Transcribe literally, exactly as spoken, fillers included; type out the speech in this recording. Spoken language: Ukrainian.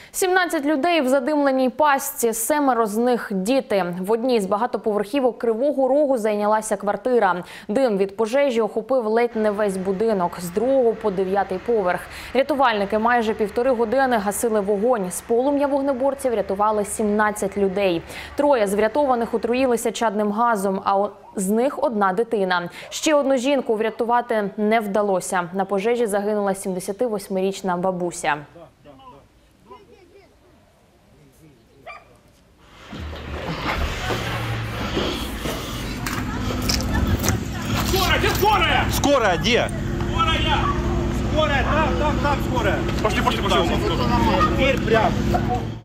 сімнадцять людей в задимленій пастці, семеро з них – діти. В одній з багатоповерхівок Кривого Рогу зайнялася квартира. Дим від пожежі охопив ледь не весь будинок – з другого по дев'ятий поверх. Рятувальники майже півтори години гасили вогонь. З полум'я вогнеборців рятували сімнадцять людей. Троє з врятованих отруїлися чадним газом, а з них одна дитина. Ще одну жінку врятувати не вдалося. На пожежі загинула сімдесятивосьмирічна бабуся. Скорая, где скорая? Скорая, где? Скорая! Скорая, там, там, там скорая. Пошли, пошли, пошли. Дверь прям.